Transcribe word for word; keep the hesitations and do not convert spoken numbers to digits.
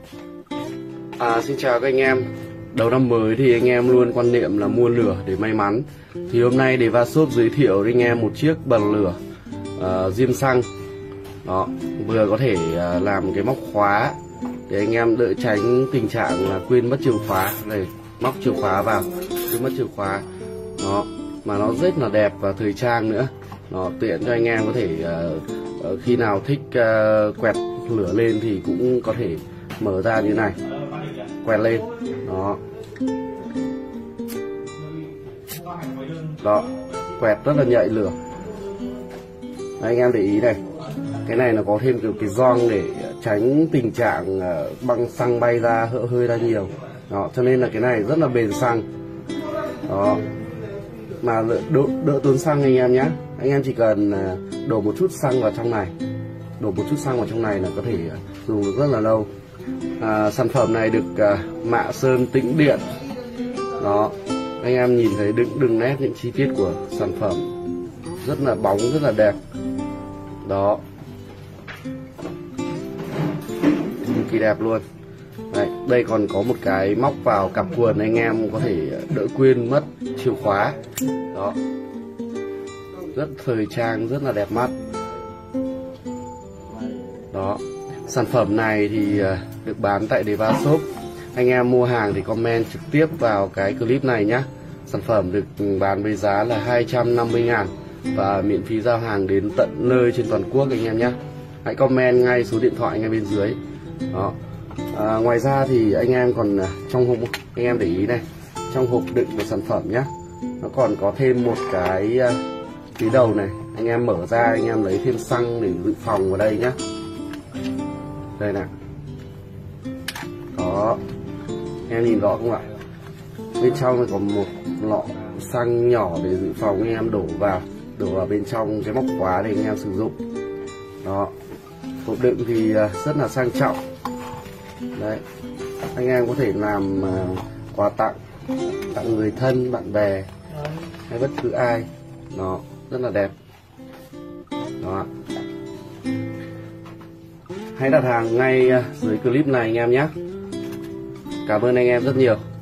À, xin chào các anh em. Đầu năm mới thì anh em luôn quan niệm là mua lửa để may mắn. Thì hôm nay Deva Shop giới thiệu với anh em một chiếc bật lửa uh, diêm xăng. Đó, vừa có thể uh, làm cái móc khóa để anh em đỡ tránh tình trạng là quên mất chìa khóa. Đây, móc chìa khóa vào, quên mất chìa khóa. Đó, mà nó rất là đẹp và thời trang nữa. Nó tiện cho anh em có thể uh, uh, khi nào thích uh, quẹt lửa lên thì cũng có thể mở ra như này, quẹt lên. Đó, đó, quẹt rất là nhạy lửa. Đấy, anh em để ý này, cái này nó có thêm kiểu cái gioăng để tránh tình trạng băng xăng bay ra, hỡ hơi ra nhiều. Đó, cho nên là cái này rất là bền xăng. Đó, mà đỡ, đỡ tốn xăng anh em nhé. Anh em chỉ cần đổ một chút xăng vào trong này, đổ một chút xăng vào trong này là có thể dùng được rất là lâu. À, sản phẩm này được uh, mạ sơn tĩnh điện. Đó, anh em nhìn thấy đừng đừng nét những chi tiết của sản phẩm rất là bóng, rất là đẹp. Đó, cực kỳ đẹp luôn. Đấy, đây còn có một cái móc vào cặp quần, anh em có thể đỡ quên mất chìa khóa. Đó, rất thời trang, rất là đẹp mắt. Đó, sản phẩm này thì được bán tại Deva Shop. Anh em mua hàng thì comment trực tiếp vào cái clip này nhé. Sản phẩm được bán với giá là hai trăm năm mươi ngàn và miễn phí giao hàng đến tận nơi trên toàn quốc anh em nhé. Hãy comment ngay số điện thoại ngay bên dưới. Đó. À, ngoài ra thì anh em còn trong hộp, anh em để ý này, trong hộp đựng của sản phẩm nhé, nó còn có thêm một cái tí đầu này. Anh em mở ra, anh em lấy thêm xăng để dự phòng vào đây nhé. Đây nè. Đó, em nhìn rõ không ạ? Bên trong có một lọ xăng nhỏ để dự phòng, anh em đổ vào, đổ vào bên trong cái móc khóa để anh em sử dụng. Đó, hộp đựng thì rất là sang trọng. Đấy, anh em có thể làm quà tặng, tặng người thân, bạn bè hay bất cứ ai. Nó rất là đẹp. Đó, hãy đặt hàng ngay dưới clip này anh em nhé. Cảm ơn anh em rất nhiều.